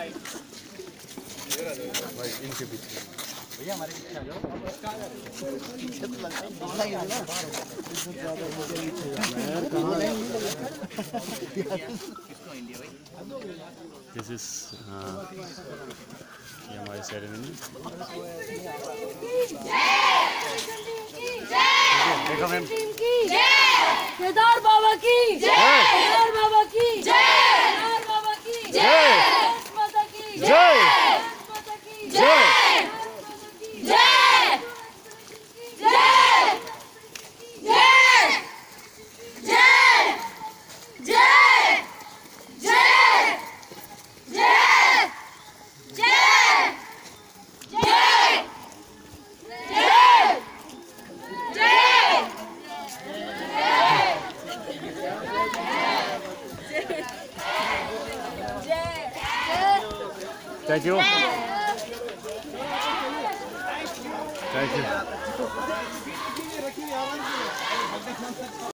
भाई इनके पीछे भैया हमारे पीछे आ जाओ। दिस इज ये हमारी सेरेमनी। देखो मैम, केदार बाबा की जय, केदार बाबा की जय, केदार बाबा की जय, माता की जय, माता की जय, जय जय जय जय जय जय जय थैंक यू, थैंक यू।